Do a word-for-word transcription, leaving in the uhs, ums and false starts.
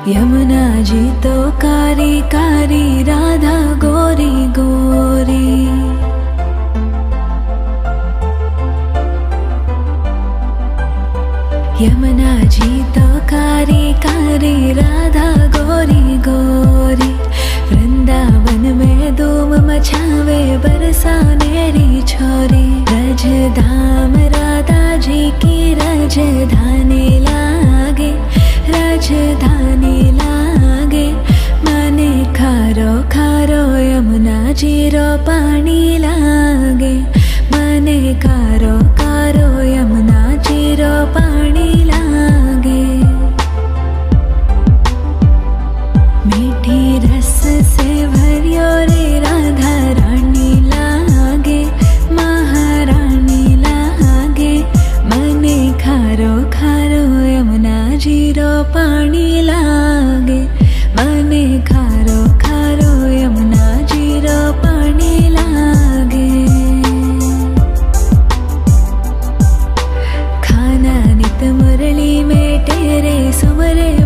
यमुना जी तो कारी कारी, राधा गोरी गोरी। यमुना जी तो कारी कारी, राधा गोरी गोरी। वृंदावन में धूम मचावे, बरसानेरी छोरी। रज धाम राधा जी की राजधानी लागे, राजधानी लागे। मने खारो खारो यमुना जी रो पानी लागे। मने खारो खारो यमुना जी रो पानी लागे। मीठी रस से भरियो रे राधा रानी लागे, महारानी लागे। मने खारो खारो यमुना जी रो पानी लागे। मने खारो खारो यमुना जी रो पानी लागे। खाना नित मुरली में तेरे सुमरे